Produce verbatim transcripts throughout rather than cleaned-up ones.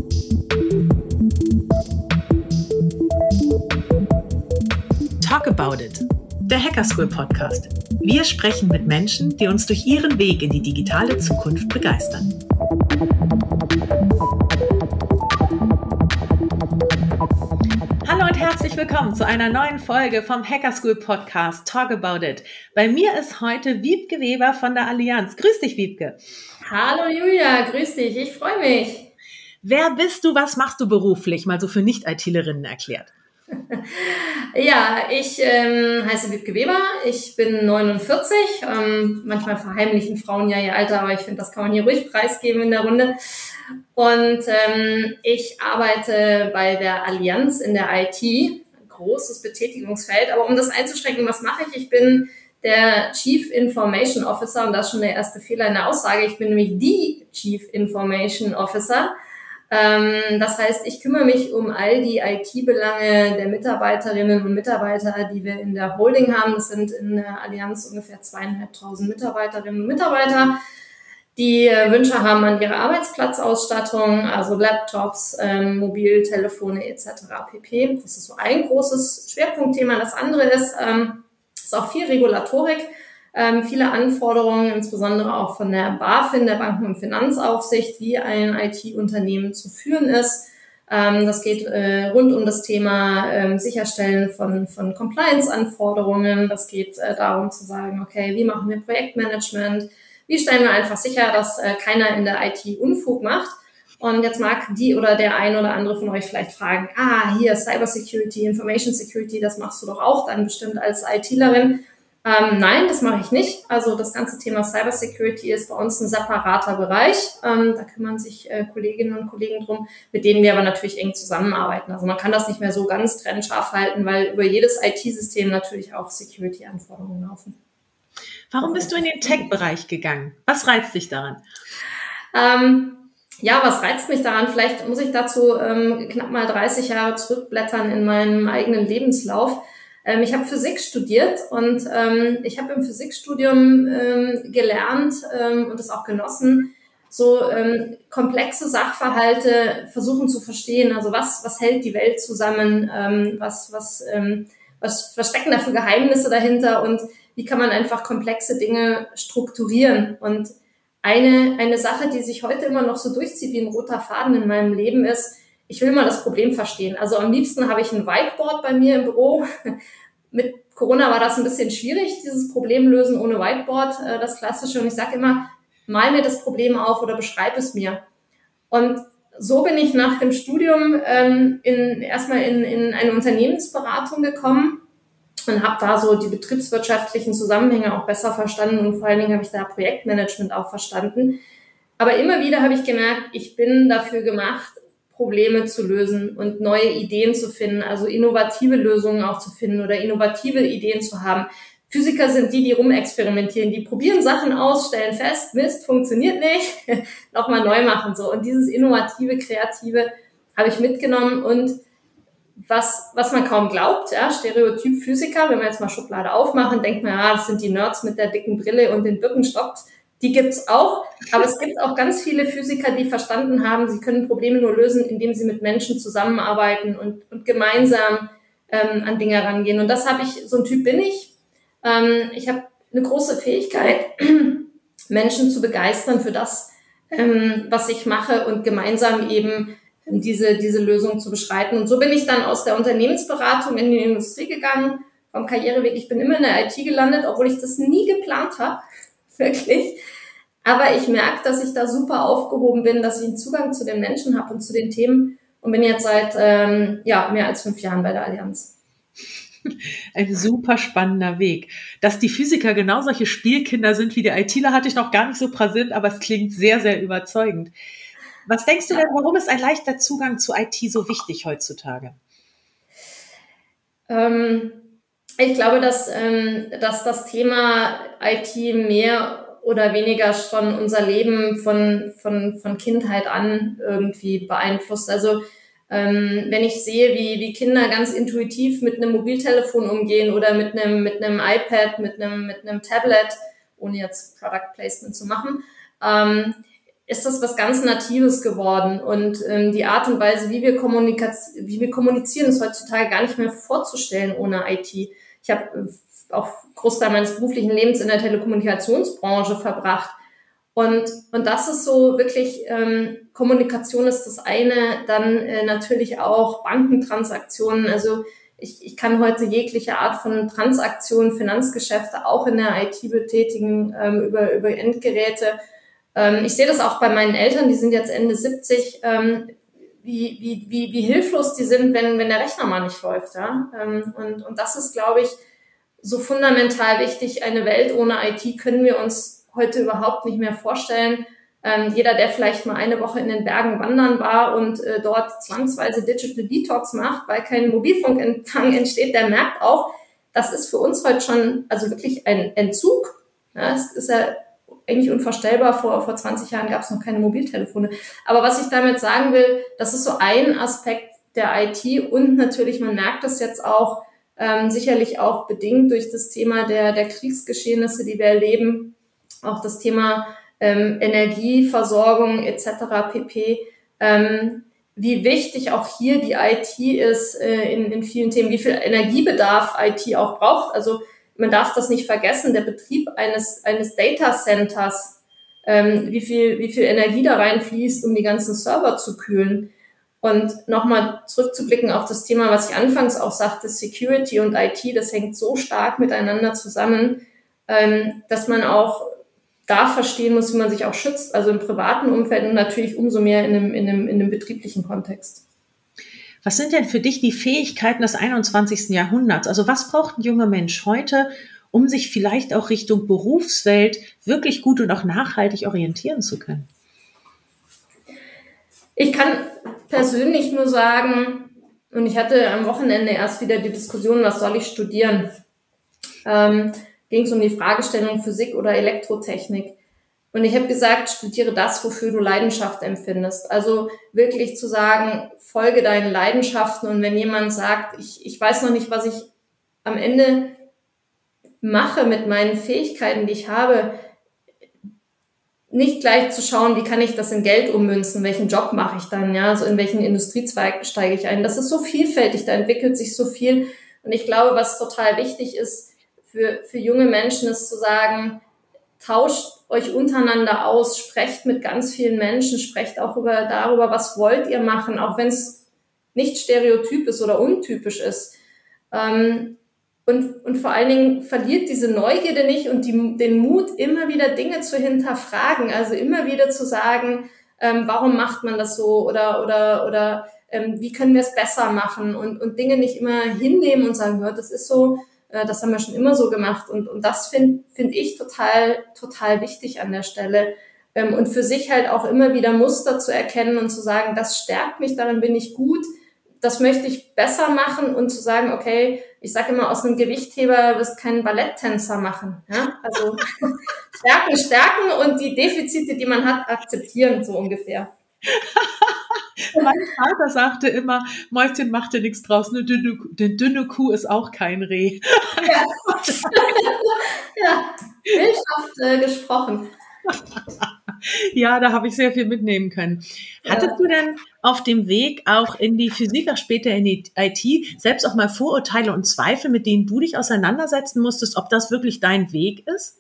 Talk About It, der Hacker School Podcast. Wir sprechen mit Menschen, die uns durch ihren Weg in die digitale Zukunft begeistern. Hallo und herzlich willkommen zu einer neuen Folge vom Hacker School Podcast Talk About It. Bei mir ist heute Wiebke Weber von der Allianz. Grüß dich, Wiebke. Hallo Julia, grüß dich, ich freue mich. Wer bist du, was machst du beruflich? Mal so für Nicht-ITlerinnen erklärt. Ja, ich ähm, heiße Wiebke Weber, ich bin neunundvierzig, ähm, manchmal verheimlichen Frauen ja ihr Alter, aber ich finde, das kann man hier ruhig preisgeben in der Runde. Und ähm, ich arbeite bei der Allianz in der I T, ein großes Betätigungsfeld, aber um das einzuschränken, was mache ich? Ich bin der Chief Information Officer und das ist schon der erste Fehler in der Aussage, ich bin nämlich die Chief Information Officer. Das heißt, ich kümmere mich um all die I T-Belange der Mitarbeiterinnen und Mitarbeiter, die wir in der Holding haben. Das sind in der Allianz ungefähr zweieinhalbtausend Mitarbeiterinnen und Mitarbeiter, die Wünsche haben an ihre Arbeitsplatzausstattung, also Laptops, ähm, Mobiltelefone et cetera pp. Das ist so ein großes Schwerpunktthema. Das andere ist, ähm, ist auch viel Regulatorik. Ähm, viele Anforderungen, insbesondere auch von der BaFin, der Banken- und Finanzaufsicht, wie ein I T-Unternehmen zu führen ist. Ähm, das geht äh, rund um das Thema ähm, Sicherstellen von, von Compliance-Anforderungen. Das geht äh, darum zu sagen, okay, wie machen wir Projektmanagement? Wie stellen wir einfach sicher, dass äh, keiner in der I T Unfug macht? Und jetzt mag die oder der ein oder andere von euch vielleicht fragen, ah, hier Cybersecurity, Information Security, das machst du doch auch dann bestimmt als ITlerin. Ähm, nein, das mache ich nicht. Also das ganze Thema Cybersecurity ist bei uns ein separater Bereich. Ähm, da kümmern sich äh, Kolleginnen und Kollegen drum, mit denen wir aber natürlich eng zusammenarbeiten. Also man kann das nicht mehr so ganz trennscharf halten, weil über jedes I T-System natürlich auch Security-Anforderungen laufen. Warum bist du in den Tech-Bereich gegangen? Was reizt dich daran? Ähm, ja, was reizt mich daran? Vielleicht muss ich dazu ähm, knapp mal dreißig Jahre zurückblättern in meinem eigenen Lebenslauf. Ich habe Physik studiert und ähm, ich habe im Physikstudium ähm, gelernt ähm, und das auch genossen, so ähm, komplexe Sachverhalte versuchen zu verstehen. Also was was hält die Welt zusammen? Ähm, was was ähm, was verstecken da für Geheimnisse dahinter? Und wie kann man einfach komplexe Dinge strukturieren? Und eine eine Sache, die sich heute immer noch so durchzieht wie ein roter Faden in meinem Leben ist: Ich will mal das Problem verstehen. Also am liebsten habe ich ein Whiteboard bei mir im Büro. Mit Corona war das ein bisschen schwierig, dieses Problem lösen ohne Whiteboard, das Klassische. Und ich sage immer, mal mir das Problem auf oder beschreib es mir. Und so bin ich nach dem Studium ähm, in, erstmal in, in eine Unternehmensberatung gekommen und habe da so die betriebswirtschaftlichen Zusammenhänge auch besser verstanden und vor allen Dingen habe ich da Projektmanagement auch verstanden. Aber immer wieder habe ich gemerkt, ich bin dafür gemacht, Probleme zu lösen und neue Ideen zu finden, also innovative Lösungen auch zu finden oder innovative Ideen zu haben. Physiker sind die, die rumexperimentieren, die probieren Sachen aus, stellen fest, Mist, funktioniert nicht, nochmal neu machen so. Und dieses innovative, kreative habe ich mitgenommen und was was man kaum glaubt, ja, Stereotyp Physiker, wenn wir jetzt mal Schublade aufmachen, denkt man, ja, das sind die Nerds mit der dicken Brille und den Birkenstock. Die gibt's auch, aber es gibt auch ganz viele Physiker, die verstanden haben, sie können Probleme nur lösen, indem sie mit Menschen zusammenarbeiten und, und gemeinsam ähm, an Dinge rangehen. Und das habe ich, so ein Typ bin ich. Ähm, ich habe eine große Fähigkeit, Menschen zu begeistern für das, ähm, was ich mache und gemeinsam eben diese diese Lösung zu beschreiten. Und so bin ich dann aus der Unternehmensberatung in die Industrie gegangen, vom Karriereweg. Ich bin immer in der I T gelandet, obwohl ich das nie geplant habe. Wirklich. Aber ich merke, dass ich da super aufgehoben bin, dass ich einen Zugang zu den Menschen habe und zu den Themen und bin jetzt seit ähm, ja mehr als fünf Jahren bei der Allianz. Ein super spannender Weg. Dass die Physiker genau solche Spielkinder sind wie die ITler, hatte ich noch gar nicht so präsent, aber es klingt sehr, sehr überzeugend. Was denkst du denn, warum ist ein leichter Zugang zu I T so wichtig heutzutage? Ähm, ich glaube, dass, ähm, dass das Thema I T mehr oder weniger schon unser Leben von, von, von Kindheit an irgendwie beeinflusst. Also ähm, wenn ich sehe, wie, wie Kinder ganz intuitiv mit einem Mobiltelefon umgehen oder mit einem, mit einem iPad, mit einem, mit einem Tablet, ohne jetzt Product Placement zu machen, ähm, ist das was ganz Natives geworden. Und ähm, die Art und Weise, wie wir, kommunika- wie wir kommunizieren, ist heutzutage gar nicht mehr vorzustellen ohne I T. Ich habe äh, auch Großteil meines beruflichen Lebens in der Telekommunikationsbranche verbracht. Und, und das ist so wirklich, ähm, Kommunikation ist das eine, dann äh, natürlich auch Bankentransaktionen. Also ich, ich kann heute jegliche Art von Transaktionen, Finanzgeschäfte auch in der I T betätigen, ähm, über, über Endgeräte. Ähm, ich sehe das auch bei meinen Eltern, die sind jetzt Ende siebzig, ähm, wie, wie, wie, wie hilflos die sind, wenn, wenn der Rechner mal nicht läuft. Ja? Ähm, und, und das ist, glaube ich, so fundamental wichtig. Eine Welt ohne I T können wir uns heute überhaupt nicht mehr vorstellen. Ähm, jeder, der vielleicht mal eine Woche in den Bergen wandern war und äh, dort zwangsweise Digital Detox macht, weil kein Mobilfunkempfang entsteht, der merkt auch, das ist für uns heute schon also wirklich ein Entzug. Ja, es ist ja eigentlich unvorstellbar. Vor, vor zwanzig Jahren gab es noch keine Mobiltelefone. Aber was ich damit sagen will, das ist so ein Aspekt der I T und natürlich, man merkt das jetzt auch, ähm, sicherlich auch bedingt durch das Thema der, der Kriegsgeschehnisse, die wir erleben, auch das Thema ähm, Energieversorgung et cetera pp. Ähm, wie wichtig auch hier die I T ist äh, in, in vielen Themen, wie viel Energiebedarf I T auch braucht. Also man darf das nicht vergessen, der Betrieb eines eines Data Centers, ähm, wie viel wie viel Energie da reinfließt, um die ganzen Server zu kühlen. Und nochmal zurückzublicken auf das Thema, was ich anfangs auch sagte, Security und I T, das hängt so stark miteinander zusammen, ähm, dass man auch da verstehen muss, wie man sich auch schützt, also im privaten Umfeld und natürlich umso mehr in einem, in einem, in einem betrieblichen Kontext. Was sind denn für dich die Fähigkeiten des einundzwanzigsten Jahrhunderts? Also was braucht ein junger Mensch heute, um sich vielleicht auch Richtung Berufswelt wirklich gut und auch nachhaltig orientieren zu können? Ich kann persönlich nur sagen, und ich hatte am Wochenende erst wieder die Diskussion, was soll ich studieren? Ähm, ging es um die Fragestellung Physik oder Elektrotechnik. Und ich habe gesagt, studiere das, wofür du Leidenschaft empfindest. Also wirklich zu sagen, folge deinen Leidenschaften. Und wenn jemand sagt, ich, ich weiß noch nicht, was ich am Ende mache mit meinen Fähigkeiten, die ich habe, nicht gleich zu schauen, wie kann ich das in Geld ummünzen, welchen Job mache ich dann, ja, also in welchen Industriezweig steige ich ein. Das ist so vielfältig, da entwickelt sich so viel. Und ich glaube, was total wichtig ist, für, für junge Menschen ist zu sagen, tauscht euch untereinander aus, sprecht mit ganz vielen Menschen, sprecht auch über, darüber, was wollt ihr machen, auch wenn es nicht stereotyp ist oder untypisch ist. Ähm, und, und vor allen Dingen verliert diese Neugierde nicht und die, den Mut, immer wieder Dinge zu hinterfragen, also immer wieder zu sagen, ähm, warum macht man das so oder, oder, oder ähm, wie können wir es besser machen und, und Dinge nicht immer hinnehmen und sagen, ja, das ist so, das haben wir schon immer so gemacht und, und das finde find ich total, total wichtig an der Stelle. Und für sich halt auch immer wieder Muster zu erkennen und zu sagen, das stärkt mich, darin bin ich gut, das möchte ich besser machen und zu sagen, okay, ich sage immer, aus einem Gewichtheber wirst keinen Balletttänzer machen. Ja? Also Stärken, Stärken und die Defizite, die man hat, akzeptieren, so ungefähr. Mein Vater sagte immer, Mäuschen, mach dir nichts draus, eine dünne, eine dünne Kuh ist auch kein Reh. Ja, ja. Bildhaft äh, gesprochen. Ja, da habe ich sehr viel mitnehmen können. Ja. Hattest du denn auf dem Weg auch in die Physik, auch später in die I T, selbst auch mal Vorurteile und Zweifel, mit denen du dich auseinandersetzen musstest, ob das wirklich dein Weg ist?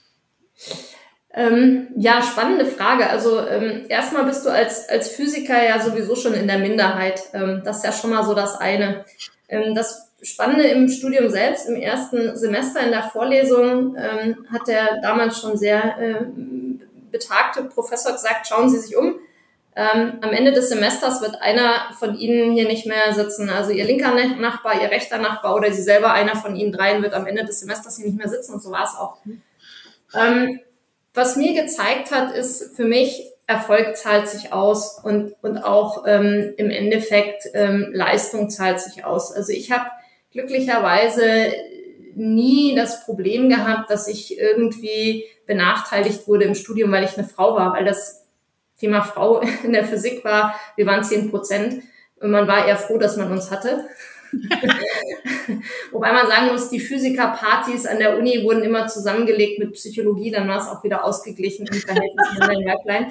Ähm, ja, spannende Frage. Also ähm, erstmal bist du als als Physiker ja sowieso schon in der Minderheit. Ähm, das ist ja schon mal so das eine. Ähm, das Spannende im Studium selbst, im ersten Semester in der Vorlesung, ähm, hat der damals schon sehr äh, betagte Professor gesagt, schauen Sie sich um. Ähm, am Ende des Semesters wird einer von Ihnen hier nicht mehr sitzen. Also Ihr linker Nachbar, Ihr rechter Nachbar oder Sie selber, einer von Ihnen dreien wird am Ende des Semesters hier nicht mehr sitzen und so war es auch. Ähm, Was mir gezeigt hat, ist für mich, Erfolg zahlt sich aus und und auch ähm, im Endeffekt ähm, Leistung zahlt sich aus. Also ich habe glücklicherweise nie das Problem gehabt, dass ich irgendwie benachteiligt wurde im Studium, weil ich eine Frau war, weil das Thema Frau in der Physik war, wir waren zehn Prozent und man war eher froh, dass man uns hatte. Wobei man sagen muss, die Physikerpartys an der Uni wurden immer zusammengelegt mit Psychologie, dann war es auch wieder ausgeglichen im Verhältnis Männlein-Weiblein.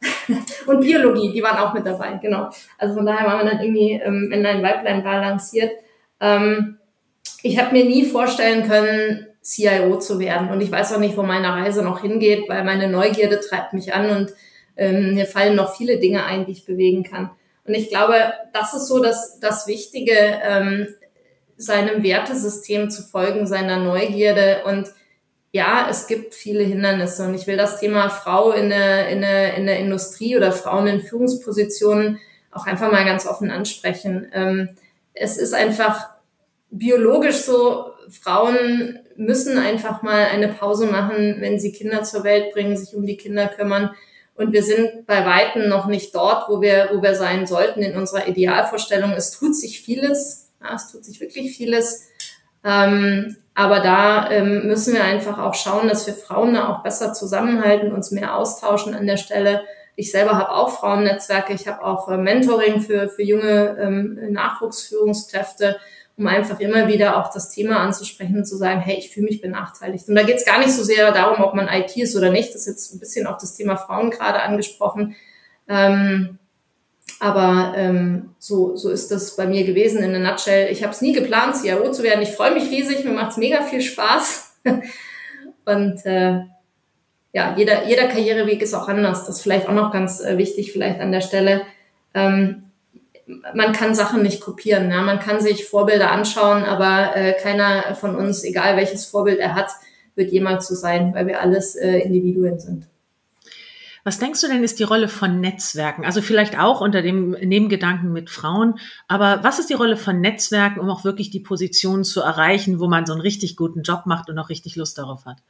Und Biologie, die waren auch mit dabei, genau. Also von daher waren wir dann irgendwie ähm, in ein Weiblein balanciert. Ähm, ich habe mir nie vorstellen können, C I O zu werden. Und ich weiß auch nicht, wo meine Reise noch hingeht, weil meine Neugierde treibt mich an und ähm, mir fallen noch viele Dinge ein, die ich bewegen kann. Und ich glaube, das ist so das, das Wichtige, ähm, seinem Wertesystem zu folgen, seiner Neugierde. Und ja, es gibt viele Hindernisse. Und ich will das Thema Frau in der, in der, in der Industrie oder Frauen in Führungspositionen auch einfach mal ganz offen ansprechen. Ähm, es ist einfach biologisch so, Frauen müssen einfach mal eine Pause machen, wenn sie Kinder zur Welt bringen, sich um die Kinder kümmern. Und wir sind bei Weitem noch nicht dort, wo wir, wo wir sein sollten in unserer Idealvorstellung. Es tut sich vieles, ja, es tut sich wirklich vieles. Ähm, aber da ähm, müssen wir einfach auch schauen, dass wir Frauen da auch besser zusammenhalten, uns mehr austauschen an der Stelle. Ich selber habe auch Frauennetzwerke, ich habe auch äh, Mentoring für, für junge ähm, Nachwuchsführungskräfte, um einfach immer wieder auch das Thema anzusprechen und zu sagen, hey, ich fühle mich benachteiligt. Und da geht es gar nicht so sehr darum, ob man I T ist oder nicht. Das ist jetzt ein bisschen auch das Thema Frauen gerade angesprochen. Ähm, aber ähm, so, so ist das bei mir gewesen in a nutshell. Ich habe es nie geplant, C I O zu werden. Ich freue mich riesig, mir macht es mega viel Spaß. Und äh, ja, jeder, jeder Karriereweg ist auch anders. Das ist vielleicht auch noch ganz äh, wichtig, vielleicht an der Stelle. Ähm, man kann Sachen nicht kopieren. Ja? Man kann sich Vorbilder anschauen, aber äh, keiner von uns, egal welches Vorbild er hat, wird jemals so sein, weil wir alles äh, Individuen sind. Was denkst du denn, ist die Rolle von Netzwerken? Also vielleicht auch unter dem Nebengedanken mit Frauen, aber was ist die Rolle von Netzwerken, um auch wirklich die Position zu erreichen, wo man so einen richtig guten Job macht und auch richtig Lust darauf hat?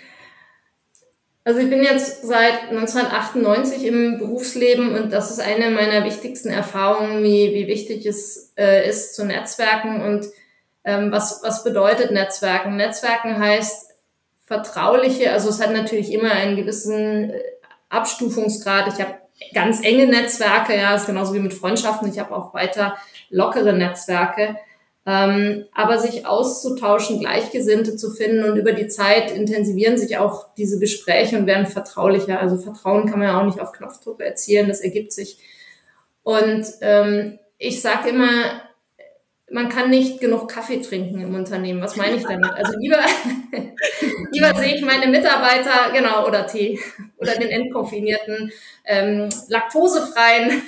Also ich bin jetzt seit neunzehnhundertachtundneunzig im Berufsleben und das ist eine meiner wichtigsten Erfahrungen, wie, wie wichtig es äh, ist zu Netzwerken und ähm, was, was bedeutet Netzwerken? Netzwerken heißt vertrauliche, also es hat natürlich immer einen gewissen Abstufungsgrad. Ich habe ganz enge Netzwerke, ja, ist genauso wie mit Freundschaften. Ich habe auch weiter lockere Netzwerke. Ähm, aber sich auszutauschen, Gleichgesinnte zu finden und über die Zeit intensivieren sich auch diese Gespräche und werden vertraulicher. Also Vertrauen kann man ja auch nicht auf Knopfdruck erzielen, das ergibt sich. Und ähm, ich sage immer, man kann nicht genug Kaffee trinken im Unternehmen. Was meine ich damit? Also lieber, lieber sehe ich meine Mitarbeiter, genau, oder Tee oder den entkoffinierten, ähm, laktosefreien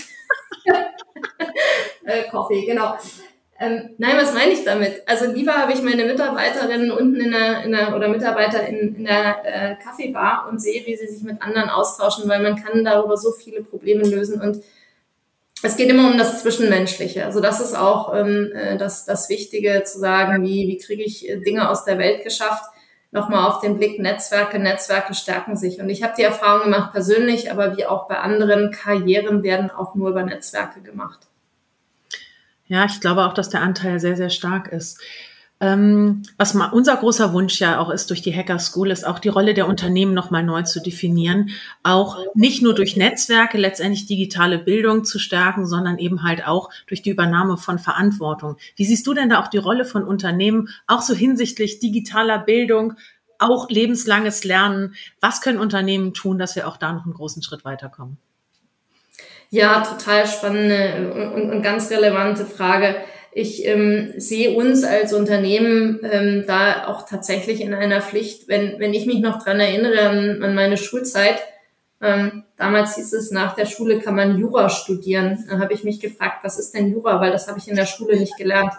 äh, Kaffee, genau. Ähm, nein, was meine ich damit? Also lieber habe ich meine Mitarbeiterinnen unten in der, in der oder Mitarbeiter in, in der äh, Kaffeebar und sehe, wie sie sich mit anderen austauschen, weil man kann darüber so viele Probleme lösen und es geht immer um das Zwischenmenschliche. Also das ist auch ähm, das, das Wichtige zu sagen, wie, wie kriege ich Dinge aus der Welt geschafft. Nochmal auf den Blick Netzwerke. Netzwerke stärken sich. Und ich habe die Erfahrung gemacht persönlich, aber wie auch bei anderen, Karrieren werden auch nur über Netzwerke gemacht. Ja, ich glaube auch, dass der Anteil sehr, sehr stark ist. Ähm, was mal unser großer Wunsch ja auch ist durch die Hacker School, ist auch die Rolle der Unternehmen nochmal neu zu definieren. Auch nicht nur durch Netzwerke letztendlich digitale Bildung zu stärken, sondern eben halt auch durch die Übernahme von Verantwortung. Wie siehst du denn da auch die Rolle von Unternehmen, auch so hinsichtlich digitaler Bildung, auch lebenslanges Lernen? Was können Unternehmen tun, dass wir auch da noch einen großen Schritt weiterkommen? Ja, total spannende und, und ganz relevante Frage. Ich ähm, sehe uns als Unternehmen ähm, da auch tatsächlich in einer Pflicht, wenn wenn ich mich noch dran erinnere an, an meine Schulzeit. Ähm, damals hieß es, nach der Schule kann man Jura studieren. Dann habe ich mich gefragt, was ist denn Jura? Weil das habe ich in der Schule nicht gelernt.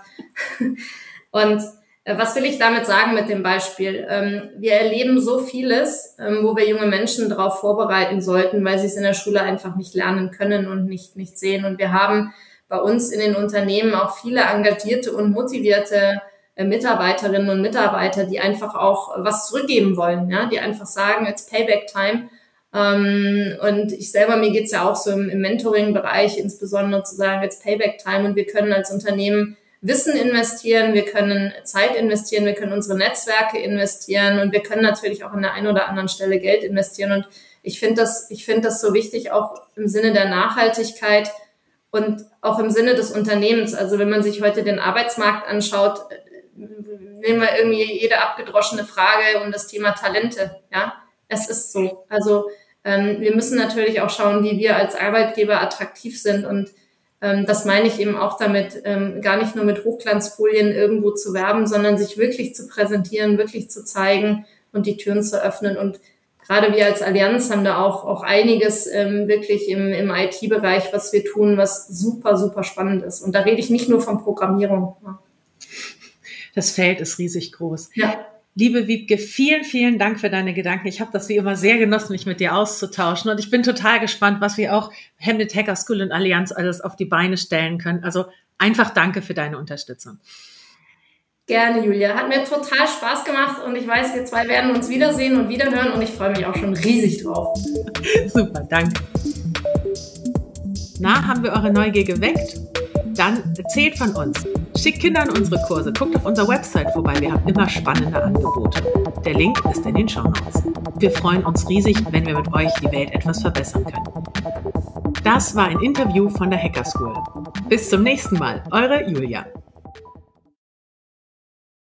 Und äh, was will ich damit sagen mit dem Beispiel? Ähm, wir erleben so vieles, ähm, wo wir junge Menschen darauf vorbereiten sollten, weil sie es in der Schule einfach nicht lernen können und nicht nicht sehen. Und wir haben bei uns in den Unternehmen auch viele engagierte und motivierte äh, Mitarbeiterinnen und Mitarbeiter, die einfach auch was zurückgeben wollen, ja, die einfach sagen, it's Payback Time. Ähm, und ich selber, mir geht's ja auch so im, im Mentoring-Bereich insbesondere zu sagen, it's Payback Time und wir können als Unternehmen Wissen investieren, wir können Zeit investieren, wir können unsere Netzwerke investieren und wir können natürlich auch an der einen oder anderen Stelle Geld investieren. Und ich finde das, ich finde das so wichtig, auch im Sinne der Nachhaltigkeit, und auch im Sinne des Unternehmens. Also wenn man sich heute den Arbeitsmarkt anschaut, nehmen wir irgendwie jede abgedroschene Frage um das Thema Talente. Ja, es ist so. Also ähm, wir müssen natürlich auch schauen, wie wir als Arbeitgeber attraktiv sind. Und ähm, das meine ich eben auch damit, ähm, gar nicht nur mit Hochglanzfolien irgendwo zu werben, sondern sich wirklich zu präsentieren, wirklich zu zeigen und die Türen zu öffnen. Und gerade wir als Allianz haben da auch, auch einiges ähm, wirklich im, im I T-Bereich, was wir tun, was super, super spannend ist. Und da rede ich nicht nur von Programmierung. Das Feld ist riesig groß. Ja. Liebe Wiebke, vielen, vielen Dank für deine Gedanken. Ich habe das wie immer sehr genossen, mich mit dir auszutauschen. Und ich bin total gespannt, was wir auch Hemnet Hacker School und Allianz alles auf die Beine stellen können. Also einfach danke für deine Unterstützung. Gerne, Julia. Hat mir total Spaß gemacht und ich weiß, wir zwei werden uns wiedersehen und wiederhören und ich freue mich auch schon riesig drauf. Super, danke. Na, haben wir eure Neugier geweckt? Dann erzählt von uns. Schickt Kinder in unsere Kurse. Guckt auf unserer Website vorbei. Wir haben immer spannende Angebote. Der Link ist in den Shownotes. Wir freuen uns riesig, wenn wir mit euch die Welt etwas verbessern können. Das war ein Interview von der Hacker School. Bis zum nächsten Mal. Eure Julia.